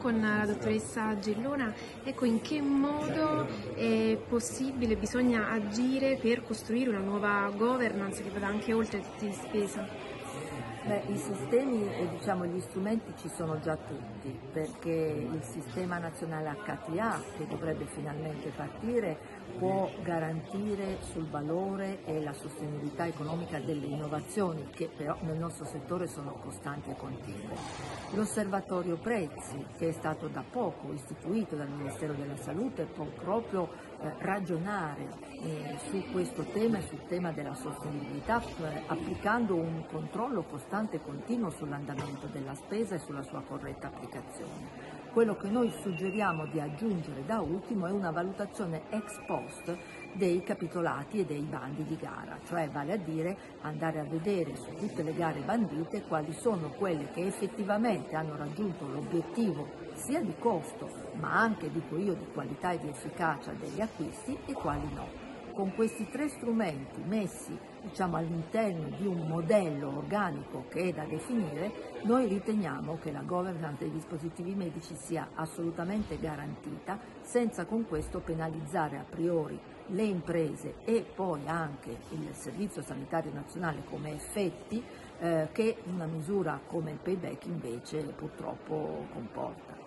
con la dottoressa Gellona, ecco, in che modo è possibile, bisogna agire per costruire una nuova governance che vada anche oltre i tetti di spesa? I sistemi e gli strumenti ci sono già tutti, perché il sistema nazionale HTA, che dovrebbe finalmente partire, può garantire sul valore e la sostenibilità economica delle innovazioni, che però nel nostro settore sono costanti e continue. L'osservatorio prezzi, che è stato da poco istituito dal Ministero della Salute, può proprio ragionare su questo tema e sul tema della sostenibilità, applicando un controllo costante e continuo sull'andamento della spesa e sulla sua corretta applicazione. Quello che noi suggeriamo di aggiungere da ultimo è una valutazione ex post dei capitolati e dei bandi di gara, cioè vale a dire andare a vedere su tutte le gare bandite quali sono quelle che effettivamente hanno raggiunto l'obiettivo sia di costo ma anche, dico io, di qualità e di efficacia degli acquisti e quali no. Con questi tre strumenti messi all'interno di un modello organico che è da definire, noi riteniamo che la governance dei dispositivi medici sia assolutamente garantita, senza con questo penalizzare a priori le imprese e poi anche il Servizio Sanitario Nazionale come effetti che una misura come il payback invece purtroppo comporta.